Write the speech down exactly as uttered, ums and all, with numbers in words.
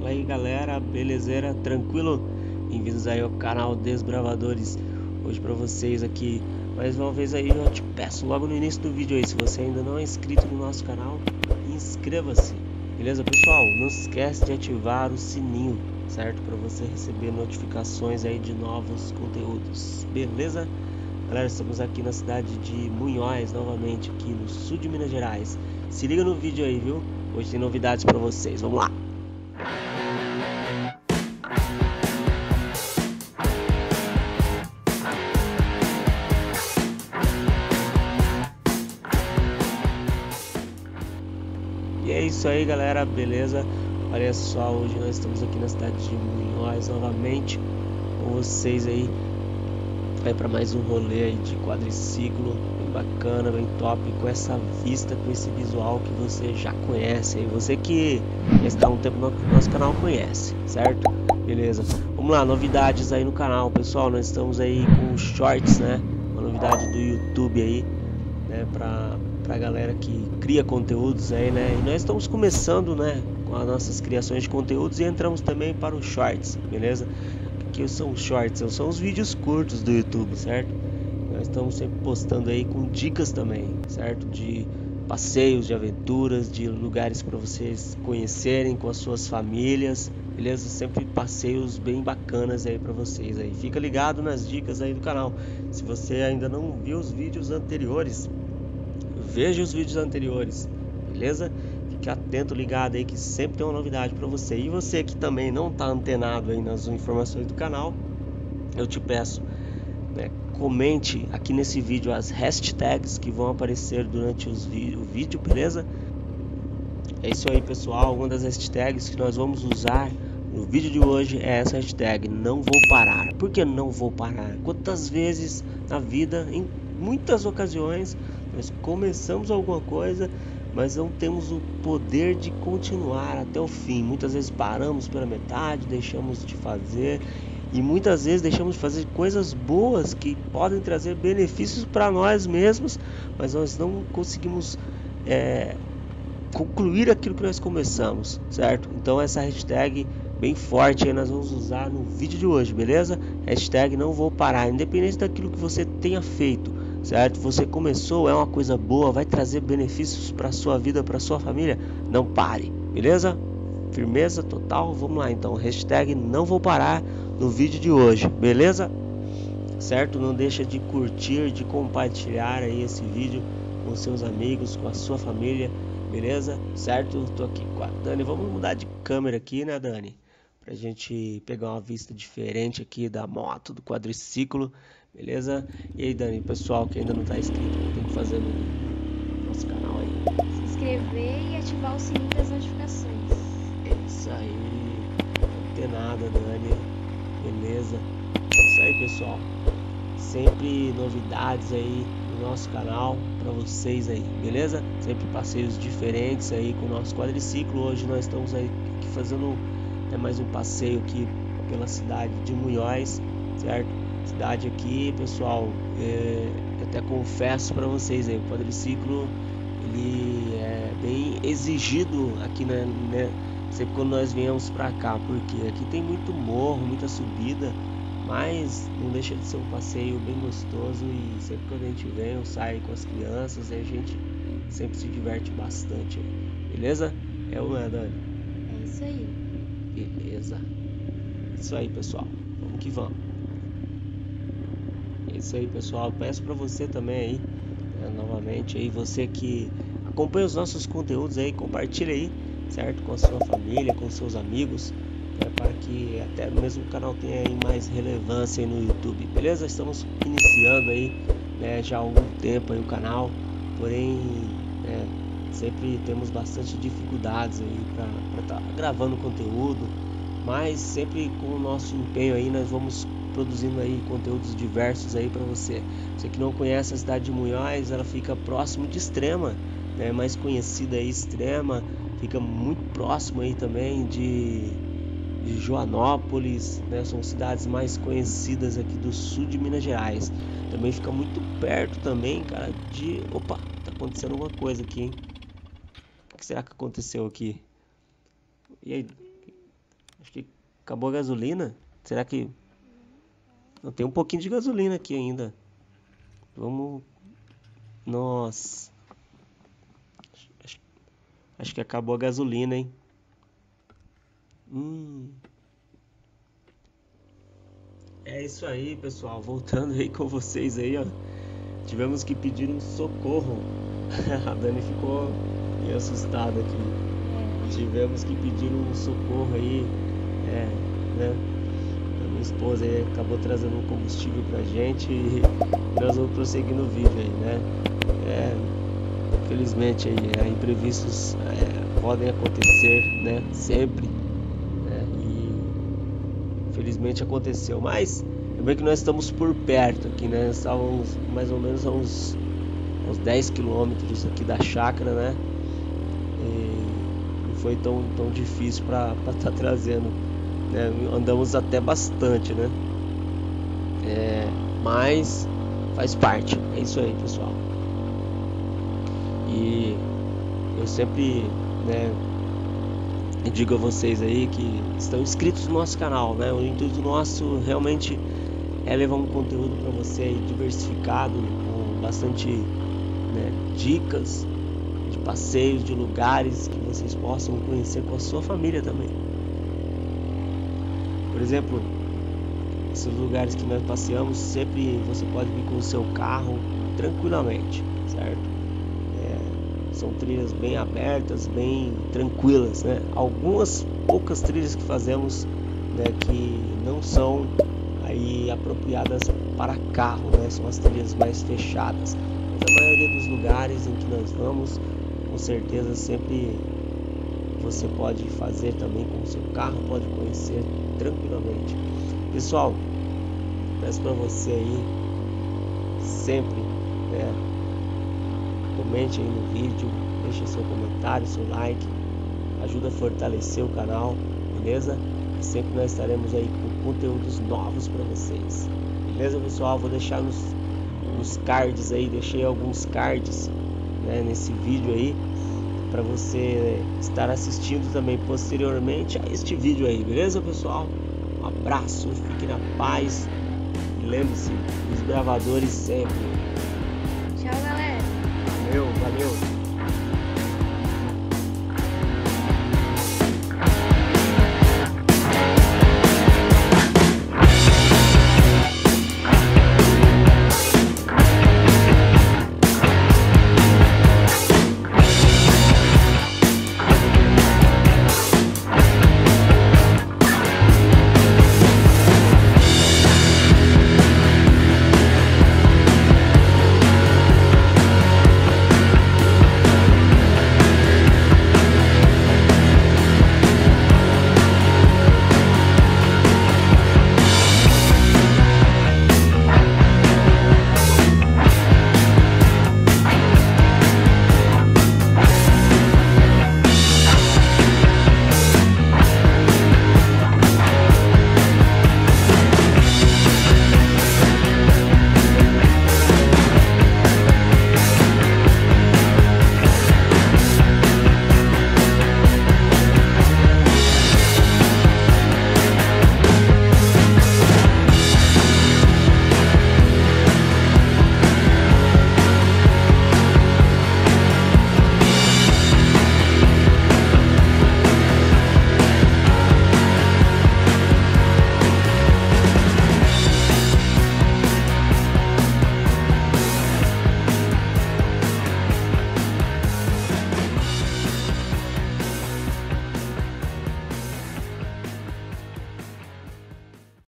Fala aí galera, belezeira, tranquilo? Bem-vindos aí ao canal Desbravadores. Hoje pra vocês aqui, mais uma vez aí eu te peço logo no início do vídeo aí, se você ainda não é inscrito no nosso canal, inscreva-se. Beleza pessoal? Não se esquece de ativar o sininho, certo? Para você receber notificações aí de novos conteúdos, beleza? Galera, estamos aqui na cidade de Munhóis, novamente aqui no sul de Minas Gerais. Se liga no vídeo aí, viu? Hoje tem novidades para vocês, vamos lá! E é isso aí galera, beleza? Olha só, hoje nós estamos aqui na cidade de Munhóis novamente com vocês aí, vai para mais um rolê aí de quadriciclo, bem bacana, bem top, com essa vista, com esse visual que você já conhece aí, você que já está há um tempo no nosso canal conhece, certo? Beleza, vamos lá, novidades aí no canal pessoal, nós estamos aí com shorts, né? Uma novidade do YouTube aí, né? Pra pra galera que cria conteúdos aí, né? E nós estamos começando, né, com as nossas criações de conteúdos e entramos também para os shorts, beleza? O que são os shorts? São os vídeos curtos do YouTube, certo? Nós estamos sempre postando aí com dicas também, certo? De passeios, de aventuras, de lugares para vocês conhecerem com as suas famílias, beleza? Sempre passeios bem bacanas aí para vocês aí. Fica ligado nas dicas aí do canal. Se você ainda não viu os vídeos anteriores, veja os vídeos anteriores, beleza? Fique atento, ligado aí que sempre tem uma novidade para você. E você que também não está antenado aí nas informações do canal, eu te peço, né, comente aqui nesse vídeo as hashtags que vão aparecer durante os o vídeo, beleza? É isso aí pessoal, uma das hashtags que nós vamos usar no vídeo de hoje é essa hashtag, não vou parar. Por que não vou parar? Quantas vezes na vida, em muitas ocasiões, nós começamos alguma coisa, mas não temos o poder de continuar até o fim. Muitas vezes paramos pela metade, deixamos de fazer, e muitas vezes deixamos de fazer coisas boas que podem trazer benefícios para nós mesmos, mas nós não conseguimos é, concluir aquilo que nós começamos, certo? Então essa hashtag bem forte aí nós vamos usar no vídeo de hoje, beleza? Hashtag não vou parar, independente daquilo que você tenha feito, certo? Você começou, é uma coisa boa, vai trazer benefícios para sua vida, para sua família, não pare, beleza? Firmeza total, vamos lá então, hashtag não vou parar no vídeo de hoje, beleza? Certo? Não deixa de curtir, de compartilhar aí esse vídeo com seus amigos, com a sua família, beleza? Certo? Tô aqui com a Dani, vamos mudar de câmera aqui, né Dani? Pra gente pegar uma vista diferente aqui da moto, do quadriciclo, beleza? E aí Dani, pessoal que ainda não tá inscrito, tem que fazer no nosso canal aí. Se inscrever e ativar o sininho das notificações. É isso aí, não tem nada Dani, beleza? É isso aí pessoal, sempre novidades aí no nosso canal para vocês aí, beleza? Sempre passeios diferentes aí com o nosso quadriciclo. Hoje nós estamos aí aqui fazendo é, mais um passeio aqui pela cidade de Munhóis, certo? Cidade aqui, pessoal, é, até confesso para vocês aí, o quadriciclo ele é bem exigido aqui, né, né? Sempre quando nós viemos para cá, porque aqui tem muito morro, muita subida, mas não deixa de ser um passeio bem gostoso e sempre que a gente vem eu saio com as crianças e a gente sempre se diverte bastante, beleza? É o né, Dani? É isso aí. Beleza. Isso aí pessoal, vamos que vamos. É isso aí pessoal, peço para você também aí, né, novamente aí, você que acompanha os nossos conteúdos aí, compartilha aí, certo? Com a sua família, com seus amigos, né, para que até mesmo o canal tenha aí mais relevância aí no YouTube, beleza? Estamos iniciando aí, né, já há algum tempo aí o canal, porém, né, sempre temos bastante dificuldades aí para estar tá gravando conteúdo, mas sempre com o nosso empenho aí nós vamos produzindo aí conteúdos diversos aí para você. Você que não conhece a cidade de Munhóis, ela fica próximo de Extrema, né, mais conhecida aí Extrema, fica muito próximo aí também de, de Joanópolis, né, são cidades mais conhecidas aqui do sul de Minas Gerais. Também fica muito perto também, cara, de... Opa, tá acontecendo alguma coisa aqui, hein? O que será que aconteceu aqui? E aí? Acabou a gasolina? Será que... Eu tenho um pouquinho de gasolina aqui ainda. Vamos... Nossa. Acho, acho que acabou a gasolina, hein? Hum... É isso aí, pessoal. Voltando aí com vocês aí, ó. Tivemos que pedir um socorro. A Dani ficou meio assustada aqui. Tivemos que pedir um socorro aí. É, né? A minha esposa aí acabou trazendo um combustível pra gente e nós vamos prosseguir no vídeo aí, né? É, infelizmente aí, é, imprevistos é, podem acontecer, né? Sempre. Infelizmente aconteceu, mas é bem que nós estamos por perto aqui, né? Estávamos mais ou menos a uns, uns dez quilômetros aqui da chácara, né? E não foi tão, tão difícil para estar tá trazendo, né? Andamos até bastante, né? É, mas faz parte, é isso aí, pessoal. E eu sempre, né? E digo a vocês aí que estão inscritos no nosso canal, né? O intuito nosso realmente é levar um conteúdo para você aí diversificado, com bastante, né, dicas de passeios, de lugares que vocês possam conhecer com a sua família também. Por exemplo, esses lugares que nós passeamos, sempre você pode vir com o seu carro tranquilamente, certo? São trilhas bem abertas, bem tranquilas, né? Algumas poucas trilhas que fazemos, né, que não são aí apropriadas para carro, né? São as trilhas mais fechadas. Mas a maioria dos lugares em que nós vamos, com certeza sempre você pode fazer também com o seu carro, pode conhecer tranquilamente. Pessoal, peço para você aí sempre, né, comente aí no vídeo, deixe seu comentário, seu like, ajuda a fortalecer o canal, beleza? E sempre nós estaremos aí com conteúdos novos para vocês, beleza, pessoal? Vou deixar nos, nos cards aí, deixei alguns cards, né, nesse vídeo aí, para você estar assistindo também posteriormente a este vídeo aí, beleza, pessoal? Um abraço, fique na paz e lembre-se, os bravadores sempre. Tchau, galera. Valeu, valeu.